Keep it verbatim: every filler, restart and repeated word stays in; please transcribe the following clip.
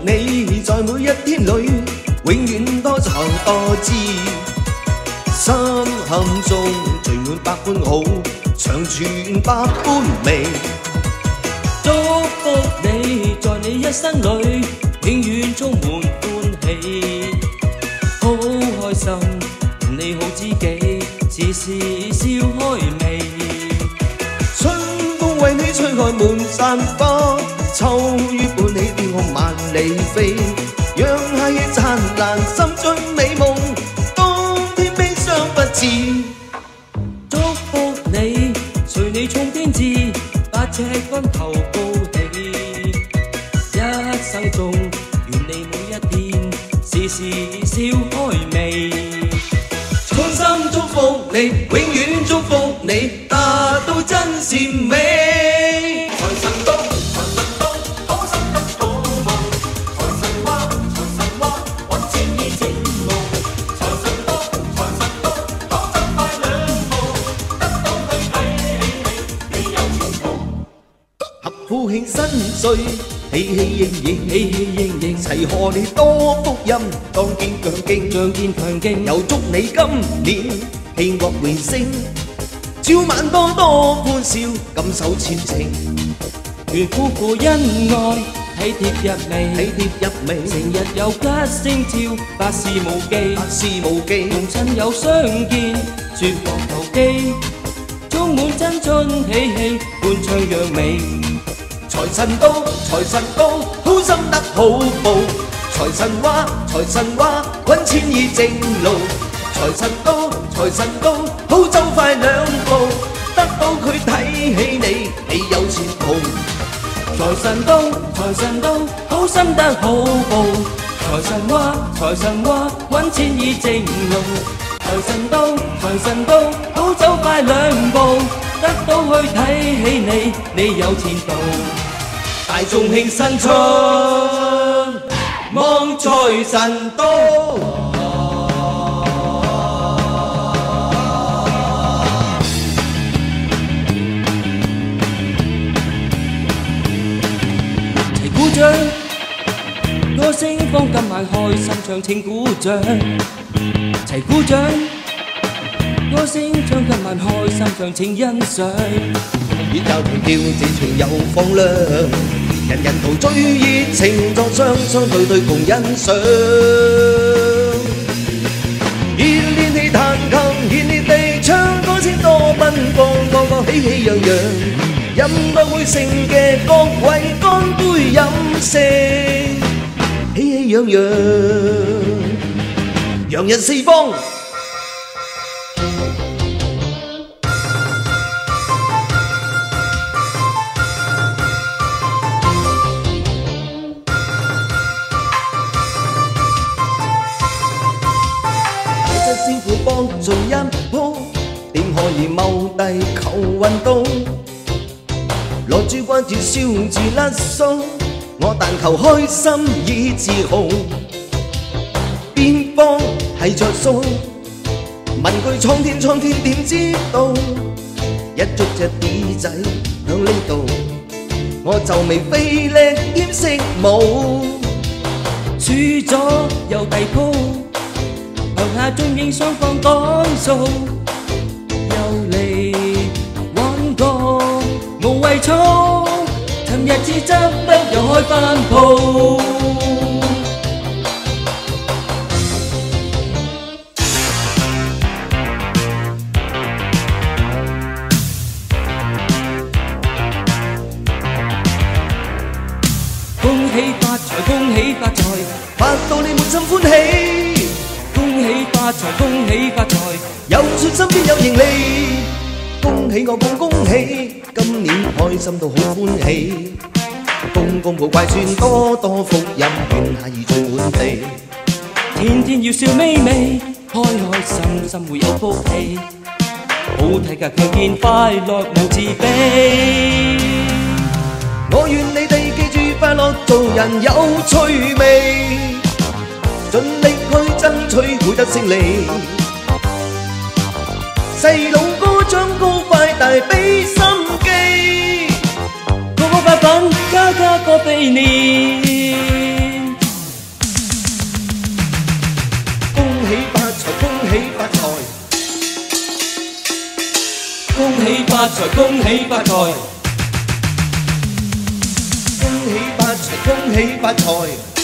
你在每一天里，永遠多才多姿。心坎中聚滿百般好，長存百般美。 祝福你，在你一生裏，永遠充滿歡喜。好開心，你好知己，時時笑開眉。 春風為你吹開滿山花，秋雨伴你天空萬里飛，讓夏夜燦爛，心中美夢，冬天悲傷不至。 祝福你，隨你衝天志，百尺竿頭高起。一生中，願你每一天時時笑開眉。衷心祝福你，永遠祝福你，達到真善美。財神到，財神到，好心得好夢。財神話，財神話，揾錢依正路。財神到，財神到，好走快兩步，得到佢睇起你，你有前途。 合富慶新歲，喜氣盈盈， 喜氣盈盈， 齊賀你多福音，當堅強勁， 仗劍強勁。 又祝你今年慶獲榮升，朝晚多多歡笑，感受前程。 願夫婦恩愛，體貼入微， 體貼入微， 成日有吉星照，百事無忌， 百事無忌， 同親友相見，説話投機，充滿真春喜氣，歡唱揚眉。 財神到，財神到，好心得好報。財神話，財神話，揾錢依正路。財神到，財神到，好走快兩步，得到佢睇起你，你有前途。 財神到，財神到，好心得好報。財神話，財神話，揾錢依正路。財神到，財神到，好走快兩步，得到去睇起你，你有前途。 大眾慶新春，望財神到。 齊鼓掌，歌聲放今晚開心唱，請鼓掌。齊鼓掌，歌聲唱今晚開心唱，請欣賞。 熱有條調，自情有放亮，人人陶醉熱情，作雙雙對對共欣賞。熱烈地彈琴，熱烈地唱，歌聲多奔放，個個喜氣洋洋。飲多杯勝嘅各位，乾杯飲食，喜氣洋洋，洋人四方。師傅幫盡一鋪，點可以踎低求運到？落珠關注笑住甩數，我但求開心以自豪。邊方係着數？問句蒼天蒼天點知道？一捉隻耳仔響呢度，我就未飛叻兼識舞。 輸咗又第鋪。樓下仲影雙方講數，又嚟玩過無謂嘈，尋日至執得又開返鋪。恭喜發財，恭喜發財， 發到你滿心歡喜。 恭喜發財，恭喜發財， 有信心邊有盈利。恭喜我共恭喜，今年開心到好歡喜。公公抱乖孫，多多福蔭，願下兒聚滿地。 天天要笑眯眯，開開心心會有福氣。好睇嘅強健快樂無自卑。 我願你哋記住快樂，做人有趣味。盡力去爭取會得勝利，細路哥長高快大俾心機， 個個快品家家個肥年。 恭喜發財，恭喜發財， 恭喜發財，恭喜發財。